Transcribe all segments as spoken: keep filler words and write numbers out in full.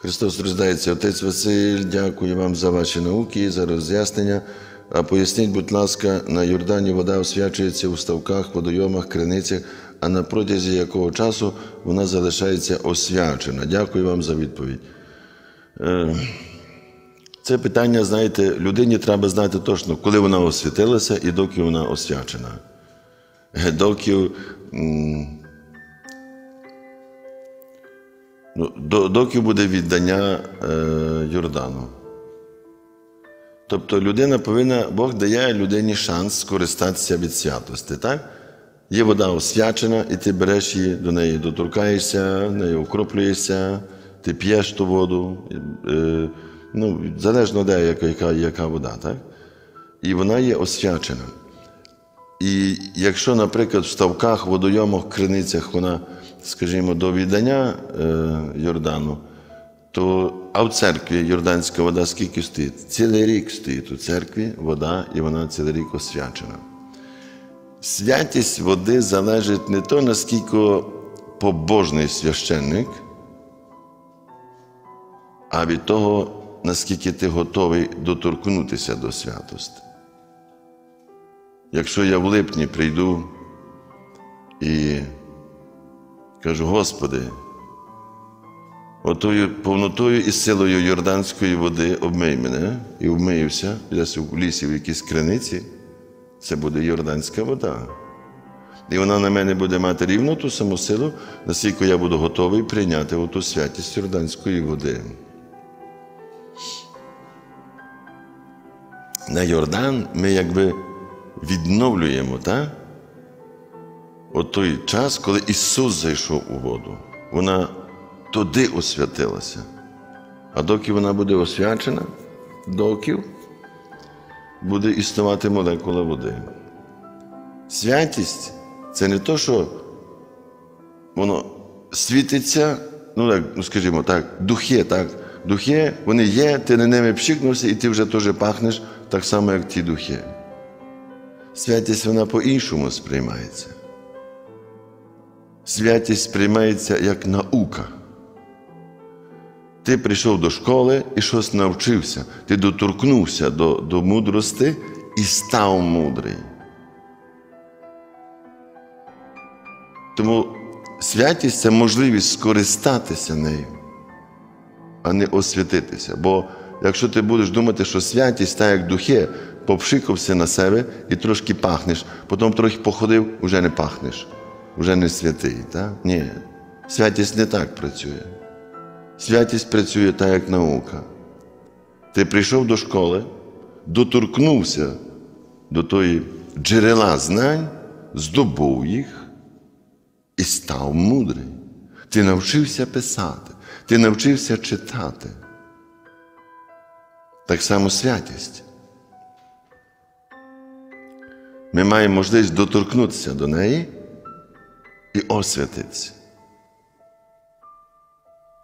Христос рождається. Отець Василь, дякую вам за ваші науки, за роз'яснення. А поясніть, будь ласка, на Йордані вода освячується у ставках, водойомах, криницях, а на протязі якого часу вона залишається освячена? Дякую вам за відповідь. Це питання, знаєте, людині треба знати точно, коли вона освятилася і доки вона освячена. Доки, ну, доки буде віддання е, Йордану. Тобто людина повинна, Бог дає людині шанс скористатися від святості, так? Є вода освячена, і ти береш її, до неї доторкаєшся, нею окроплюєшся, ти п'єш ту воду, е, ну, залежно де, яка, яка, яка вода, так? І вона є освячена. І якщо, наприклад, в ставках, водойомах, криницях вона, скажімо, до віддання е, Йордану, то, а в церкві йорданська вода скільки стоїть? Цілий рік стоїть у церкві вода, і вона цілий рік освячена. Святість води залежить не то, наскільки побожний священник, а від того, наскільки ти готовий доторкнутися до святості. Якщо я в липні прийду і кажу: Господи, отою повнотою і силою йорданської води обмий мене, і вмиюся, десь в лісі, в якійсь криниці, це буде йорданська вода. І вона на мене буде мати рівно ту саму силу, наскільки я буду готовий прийняти оту святість йорданської води. На Йордан ми якби відновлюємо, так? От той час, коли Ісус зайшов у воду. Вона туди освятилася. А доки вона буде освячена, доки буде існувати молекула води. Святість – це не то, що воно світиться, ну, так, ну скажімо так, духи, так? Духи, вони є, ти на ними пшикнувся, і ти вже теж пахнеш так само, як ті духи. Святість, вона по-іншому сприймається. Святість сприймається як наука. Ти прийшов до школи і щось навчився. Ти доторкнувся до, до мудрості і став мудрий. Тому святість – це можливість скористатися нею, а не освятитися. Бо якщо ти будеш думати, що святість, так як духи, попшикався на себе і трошки пахнеш, потім трохи походив, вже не пахнеш, вже не святий. Так? Ні, святість не так працює. Святість працює так, як наука. Ти прийшов до школи, доторкнувся до тої джерела знань, здобув їх і став мудрий. Ти навчився писати, ти навчився читати. Так само святість. Ми маємо можливість доторкнутися до неї і освятитися.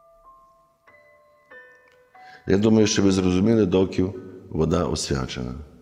Я думаю, що ви зрозуміли, доки вода освячена.